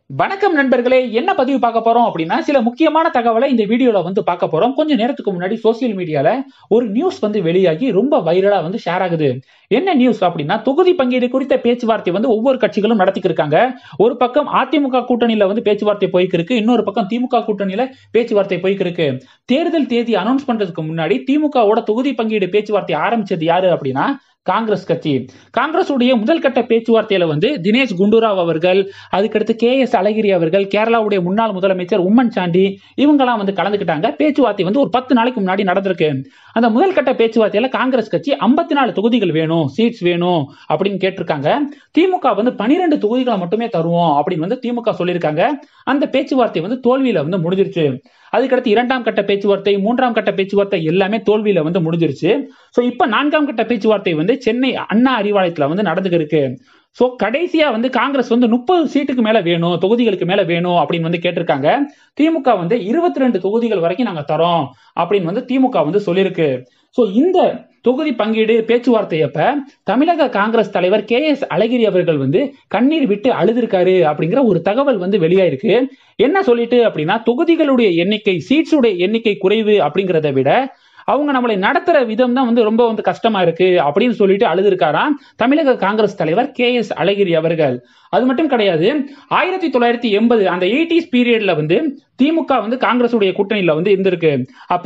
வணக்கம் நண்பர்களே, என்ன பதிவு பார்க்க போறோம் அப்படின்னா சில முக்கியமான தகவலை இந்த வீடியோல பார்க்க போறோம். கொஞ்ச நேரத்துக்கு முன்னாடி சோசியல் மீடியால ஒரு நியூஸ் வெளியாகி ரொம்ப வைரலா ஷேர் ஆகுது. என்ன நியூஸ் அப்படின்னா, தொகுதி பங்கீடு குறித்த பேச்சுவார்த்தை ஒவ்வொரு கட்சிகளும் நடத்திட்டு இருக்காங்க. ஒரு பக்கம் அதிமுக கூட்டணியில பேச்சுவார்த்தை போய்க்கு இருக்கு, இன்னொரு பக்கம் திமுக கூட்டணியில பேச்சுவார்த்தை போய்க்கு இருக்கு. தேர்தல் தேதி அனௌன்ஸ் பண்றதுக்கு முன்னாடி திமுகவோட தொகுதி பங்கீடு பேச்சுவார்த்தை ஆரம்பிச்சது யாரு அப்படின்னா காங்கிரஸ் கட்சி. காங்கிரஸ் உடைய முதல் கட்ட பேச்சுவார்த்தையில தினேஷ் குண்டுராவ் அவர்கள், அதுக்கடுத்து அழகிரி அவர்கள், கேரளாவுடைய முன்னாள் முதலமைச்சர் உம்மன் சாண்டி இவங்கெல்லாம் கலந்துக்கிட்டாங்க. பேச்சுவார்த்தை ஒரு 10 நாளைக்கு முன்னாடி நடந்திருக்கு. அந்த முதல் கட்ட பேச்சுவார்த்தையில காங்கிரஸ் கட்சி 54 தொகுதிகள் வேணும், சீட்ஸ் வேணும் அப்படின்னு கேட்டிருக்காங்க. திமுக 12 தொகுதிகளை மட்டுமே தருவோம் அப்படின்னு திமுக சொல்லியிருக்காங்க. அந்த பேச்சுவார்த்தை தோல்வியில முடிஞ்சிருச்சு. அதுக்கடுத்து 2ஆம் கட்ட பேச்சுவார்த்தை, 3ஆம் கட்ட பேச்சுவார்த்தை எல்லாமே தோல்வியில முடிஞ்சிருச்சு. சோ இப்ப 4ஆம் கட்ட பேச்சுவார்த்தை சென்னை அண்ணா அறிவாலயத்துல நடந்துக்கு இருக்கு. சோ கடைசியா காங்கிரஸ் 30 சீட்டுக்கு மேல வேணும், தொகுதிகளுக்கு மேல வேணும் அப்படின்னு கேட்டிருக்காங்க. திமுக 22 தொகுதிகள் வரைக்கும் நாங்க தரோம் அப்படின்னு திமுக சொல்லியிருக்கு. சோ இந்த தொகுதி பங்கீடு பேச்சுவார்த்தையப்ப தமிழக காங்கிரஸ் தலைவர் அழகிரி அவர்கள் கண்ணீர் விட்டு அழுதிருக்காரு அப்படிங்கிற ஒரு தகவல் வெளியாயிருக்கு. என்ன சொல்லிட்டு அப்படின்னா, தொகுதிகளுடைய எண்ணிக்கை, சீட்ஸுடைய எண்ணிக்கை குறைவு அப்படிங்கிறத விட அவங்க நம்மளை நடத்துற விதம் தான் ரொம்ப கஷ்டமா இருக்கு அப்படின்னு சொல்லிட்டு அழுதிருக்காராம் தமிழக காங்கிரஸ் தலைவர் அழகிரி அவர்கள். அது மட்டும் கிடையாது, 1980 அந்த 80s பீரியட்ல திமுக காங்கிரஸ் உடைய கூட்டணியில இருந்திருக்கு. அப்ப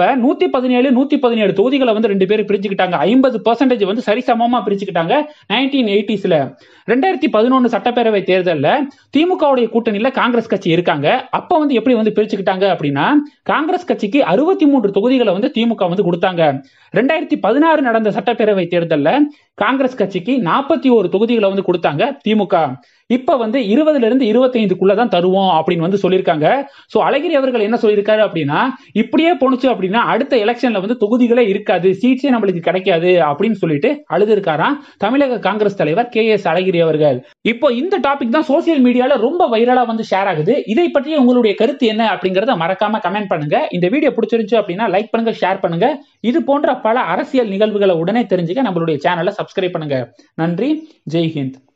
117 தொகுதிகளை ரெண்டு பேரும் பிரிச்சுக்கிட்டாங்க. 50% சரிசமமா பிரிச்சுக்கிட்டாங்க 1980ஸ்ல. 2011 சட்டப்பேரவை தேர்தல்ல திமுக உடைய கூட்டணியில காங்கிரஸ் கட்சி இருக்காங்க. அப்ப எப்படி பிரிச்சுக்கிட்டாங்க அப்படின்னா, காங்கிரஸ் கட்சிக்கு 63 தொகுதிகளை திமுக கொடுத்தாங்க. 2016 நடந்த சட்டப்பேரவை தேர்தல்ல காங்கிரஸ் கட்சிக்கு 41 தொகுதிகளை கொடுத்தாங்க திமுக. இப்ப 20ல இருந்து 25க்குள்ள தான் தருவோம் அப்படின்னு சொல்லியிருக்காங்க. சோ அழகிரி அவர்கள் என்ன சொல்லியிருக்காரு அப்படின்னா, இப்படியே போனுச்சு அப்படின்னா அடுத்த எலெக்ஷன்ல தொகுதிகளே இருக்காது, சீட்ஸே நம்மளுக்கு கிடைக்காது அப்படின்னு சொல்லிட்டு அழுதிருக்காராம் தமிழக காங்கிரஸ் தலைவர் அழகிரி அவர்கள். இப்போ இந்த டாபிக் தான் சோசியல் மீடியால ரொம்ப வைரலா ஷேர் ஆகுது. இதை பற்றி உங்களுடைய கருத்து என்ன அப்படிங்கறத மறக்காம கமெண்ட் பண்ணுங்க. இந்த வீடியோ பிடிச்சிருந்துச்சு அப்படின்னா லைக் பண்ணுங்க, ஷேர் பண்ணுங்க. இது போன்ற பல அரசியல் நிகழ்வுகளை உடனே தெரிஞ்சுக்க நம்மளுடைய சேனலை சப்ஸ்கிரைப் பண்ணுங்க. நன்றி. ஜெய் ஹிந்த்.